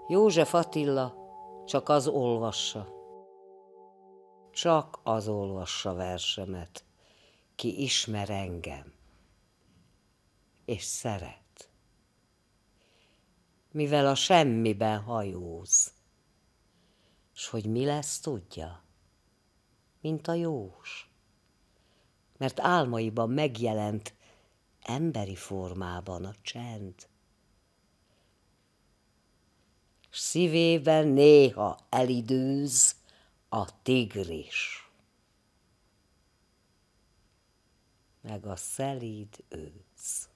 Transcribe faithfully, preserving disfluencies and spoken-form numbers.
József Attila csak az olvassa, csak az olvassa versemet, ki ismer engem, és szeret, mivel a semmiben hajóz, s hogy mi lesz, tudja, mint a jós, mert álmaiban megjelent emberi formában a csend, s szívében néha elidőz a tigris, meg a szelíd ősz.